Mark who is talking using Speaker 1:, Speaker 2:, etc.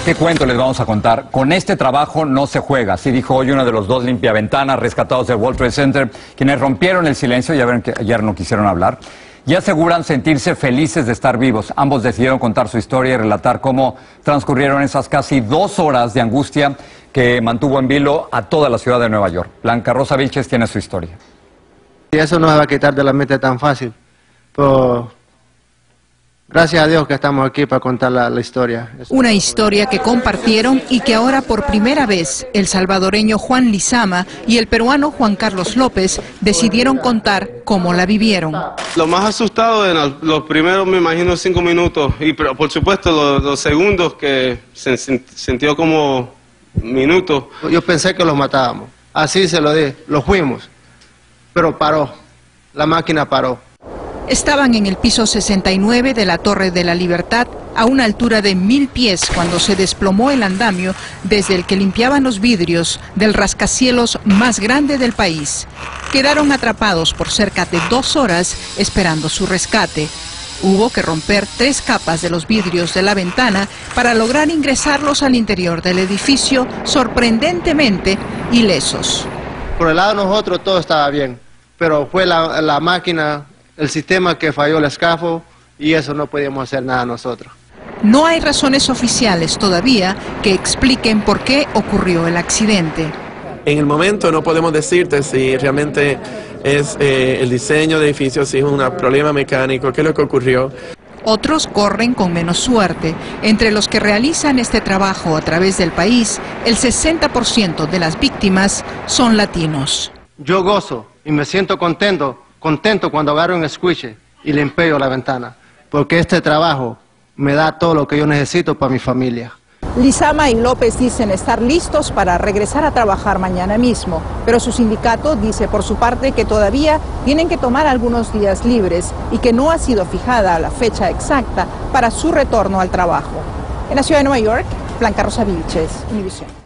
Speaker 1: ¿Qué cuento les vamos a contar? Con este trabajo no se juega, así dijo hoy uno de los dos limpiaventanas rescatados del World Trade Center, quienes rompieron el silencio, ya ven que ayer no quisieron hablar, y aseguran sentirse felices de estar vivos. Ambos decidieron contar su historia y relatar cómo transcurrieron esas casi 2 horas de angustia que mantuvo en vilo a toda la ciudad de Nueva York. Blanca Rosa Vilches tiene su historia.
Speaker 2: Y eso no se va a quitar de la mente tan fácil, pero gracias a Dios que estamos aquí para contar la historia.
Speaker 3: Una historia que compartieron y que ahora por primera vez el salvadoreño Juan Lizama y el peruano Juan Carlos López decidieron contar cómo la vivieron.
Speaker 4: Lo más asustado en los primeros, me imagino, 5 minutos, y pero por supuesto los segundos que se sintió como minutos.
Speaker 2: Yo pensé que los matábamos, así se lo dije, los fuimos, pero paró, la máquina paró.
Speaker 3: Estaban en el piso 69 de la Torre de la Libertad, a una altura de 1000 pies, cuando se desplomó el andamio desde el que limpiaban los vidrios del rascacielos más grande del país. Quedaron atrapados por cerca de 2 horas esperando su rescate. Hubo que romper 3 capas de los vidrios de la ventana para lograr ingresarlos al interior del edificio, sorprendentemente ilesos.
Speaker 2: Por el lado de nosotros todo estaba bien, pero fue la máquina, el sistema que falló el escafo, y eso no podíamos hacer nada nosotros.
Speaker 3: No hay razones oficiales todavía que expliquen por qué ocurrió el accidente.
Speaker 5: En el momento no podemos decirte si realmente es el diseño del edificio, si es un problema mecánico, qué es lo que ocurrió.
Speaker 3: Otros corren con menos suerte. Entre los que realizan este trabajo a través del país, el 60% de las víctimas son latinos.
Speaker 2: Yo gozo y me siento contento cuando agarro un squish y limpio la ventana, porque este trabajo me da todo lo que yo necesito para mi familia.
Speaker 6: Lizama y López dicen estar listos para regresar a trabajar mañana mismo, pero su sindicato dice por su parte que todavía tienen que tomar algunos días libres y que no ha sido fijada la fecha exacta para su retorno al trabajo. En la ciudad de Nueva York, Blanca Rosa Vilches, Univisión.